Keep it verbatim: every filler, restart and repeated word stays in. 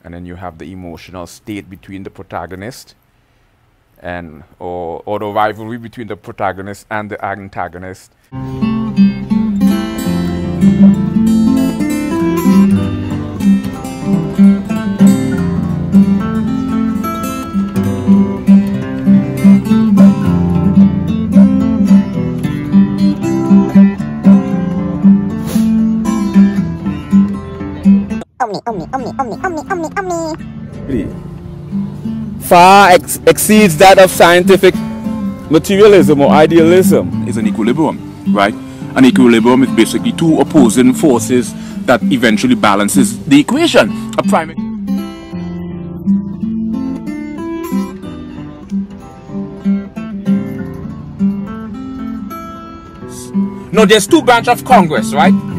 and then you have the emotional state between the protagonist and or, or the rivalry between the protagonist and the antagonist. Omni, omni, omni, omni, omni, omni, omni. Far ex exceeds that of scientific materialism or idealism. Is an equilibrium, right? An equilibrium is basically two opposing forces that eventually balances the equation. A primary. No, there's two branches of Congress, right?